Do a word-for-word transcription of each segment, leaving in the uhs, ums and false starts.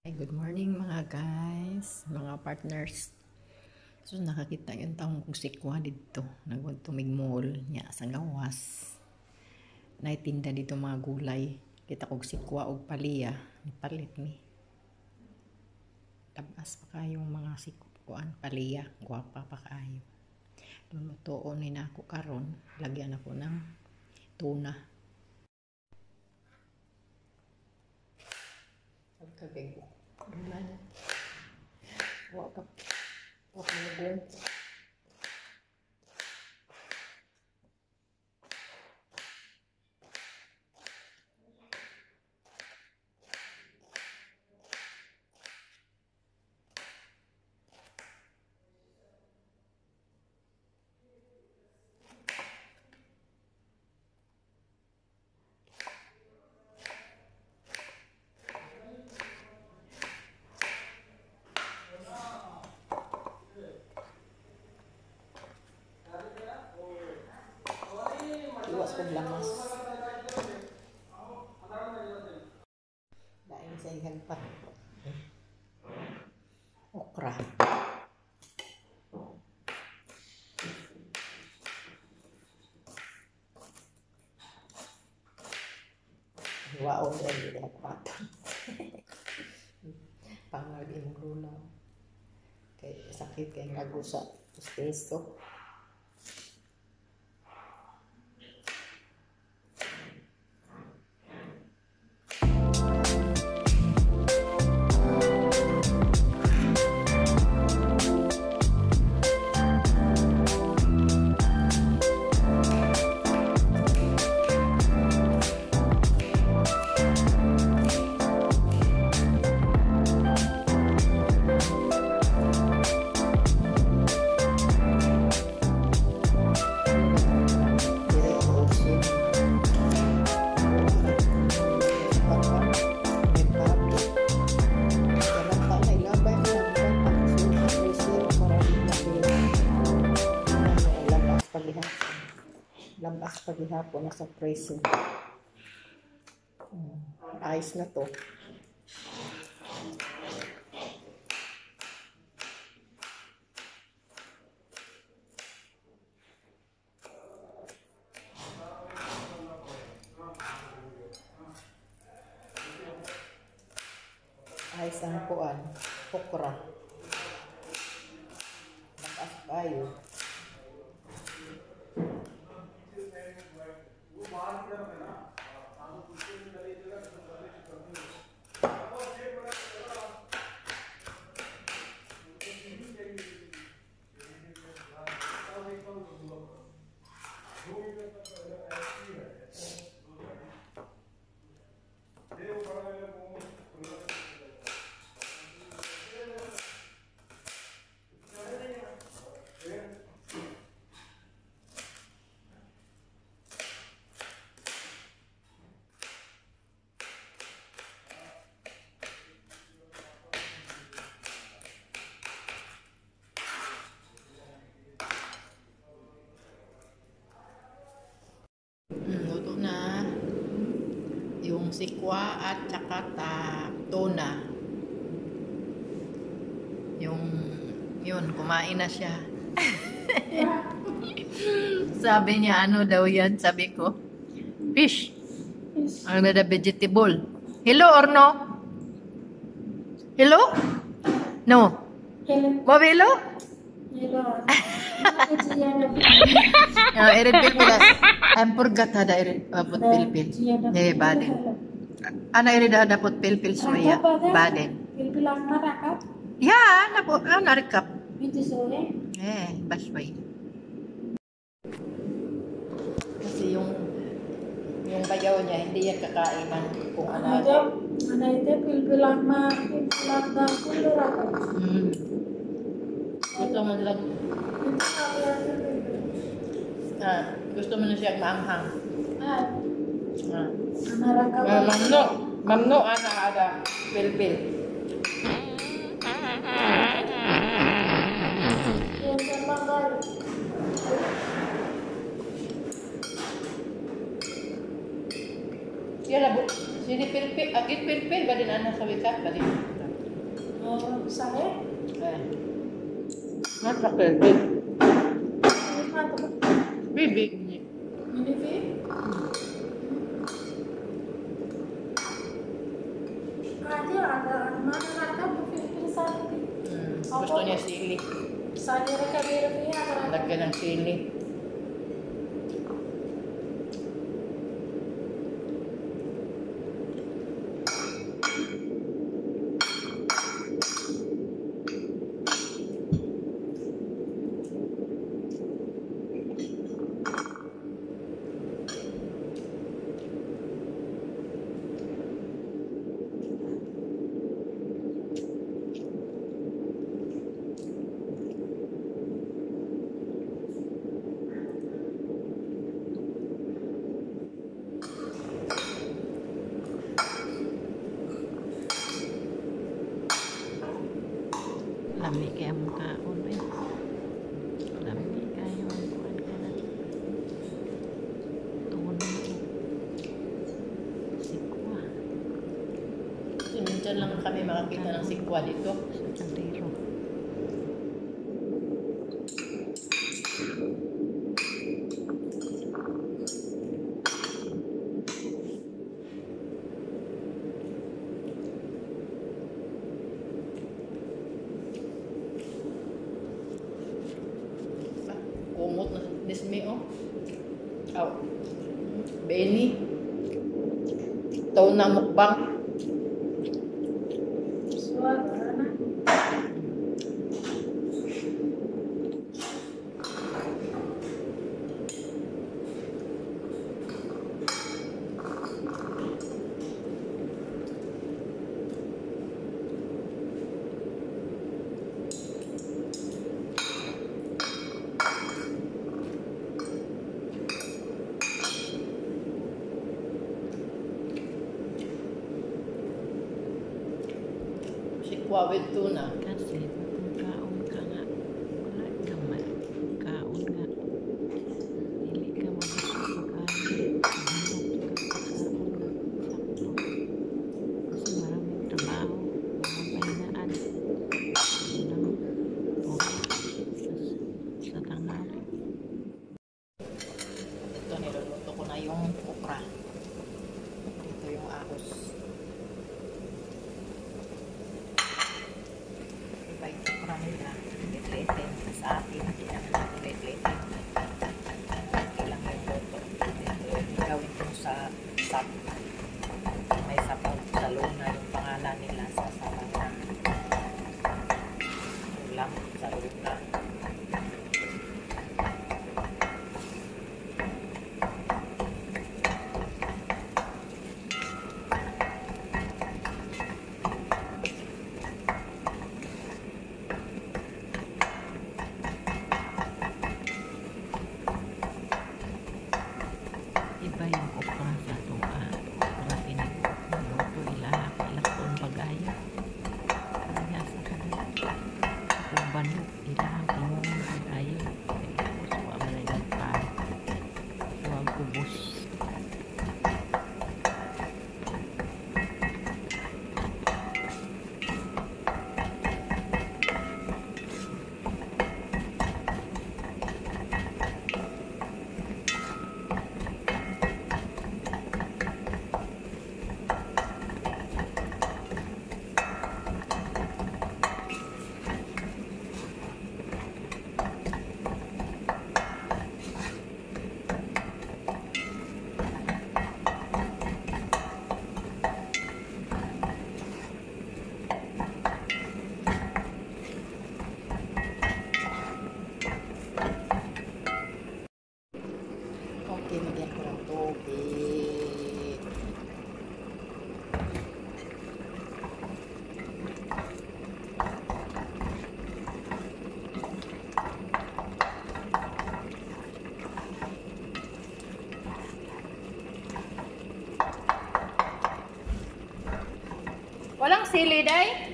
Ay, good morning mga guys, mga partners. So nakakita yung taong kong sikwa dito. Nagwagtumig mall niya sa gawas. Naitinda dito mga gulay. Kita kong sikwa o paliya. Nipalit mi. Tabas pa kayong mga sikwan paliya. Guwapa pa kayo. Lulutoon ni na ako karon. Lagyan ako ng tuna. Pagkabig. Gulay. Waka. Waka na gulay. Iwas kong lamas. Daing sa ikan pa. Okra. Waon din dilihat patong. Pangal imong lulaw. Kay sakit kay ngagusa. Pusteso. Labas paghihapon na sa preso. Hmm. Ayos na to. Ayos ang kuan. Okra. Labas kayo. Luto na yung sikwa at saka ta, tuna. Yung yun, kumain na siya. Sabi niya, ano daw yan? Sabi ko, fish. Ano na vegetable? Hello or no? Hello? No. Hello. Bob, hello? Hello. Uh, Erin Pilpilas. I'm forgot hada Erin abot Pilpil. Eh, Baden. Ana Erin hada dapat Pilpil Soya. Baden. Pilpil ang marakap. Ya, na po, ah, narikap. Itu sore. Eh, basbay. Kasi yung yung bayaw niya, hindi yan kakainan kung ano. Ada, ada itu pilpil ang ma, pilpil ang dangkul marakap. Hmm. Gusto mo lang, ah, gusto mo na siya maanghang. Ah, Ah. marakap. Uh, mamno, mamno ana ada Pilpil. Yang termanggal. Siya na, sini Pilpil, agit Pilpil, ba din anak sa wikat, ba din? Oh, sakit? Eh. Masakit. Big. Ano ba? Bibig. Minifit? Adi, ada. Mana rata bukit-bukit sana. Hmm. Gusto niya sili. Sana reka-reka niya. Lagyan ng sili. Lami kaya mukha ko eh. Lami kayo ang kuhan ka na. Tuon mo. Sikwa. So, minsan lang kami makakita ng sikwa dito. Sa kaldero. Kumot na dismi oh. Aw. Benny. Ito na mukbang. Suara na. Sikwa with tuna. Kasi kung kaon ka nga, wala ka man. Kaon nga. Dili ka mabusog pagkain. Mahirap ka pagkaon. Sakto. Kasi maraming trabaho. Walang pahingaan. Walang oras. Sa tanghali. Ito, niluluto ko na yung okra. Ito yung ahos. Iba yung okra nila. Litlitin. Sa atin, hindi naman natin litlitin. Kailangan yung luto. Ito, gawin ko sa sap. May sapaw sa luna yung pangalan nila sa sabaw na. Ulam sa luna. Iba yung okra sa tuwa. Okra pinag- luto ilaha. Ilakon pag-ayo. Kaya sa kanila. Kung banok, ilaha pinungan pag-ayo. Tapos wa man ay nagpaan. Huwag kubos. Okay, magyan ko ng tubig. Walang sili, day?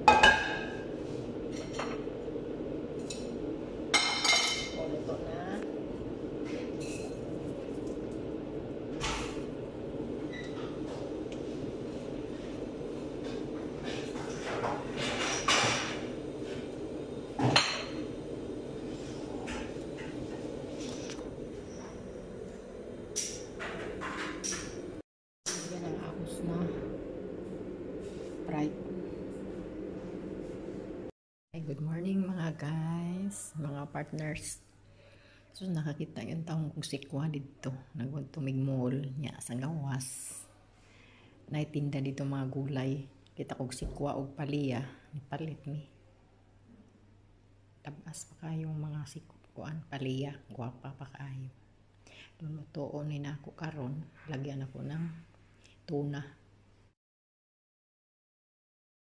O, luto na. Good morning mga guys, mga partners. So nakakita yung taong kong sikwa dito. Nagtumig mall niya sa gawas. Naitinda dito mga gulay. Kita kong sikwa o paliya. Nipalit mi. Tabas pa kayong mga sikwan paliya. Guwapa pa kayo. Lulutoon ni na ako karon. Lagyan ako ng tuna.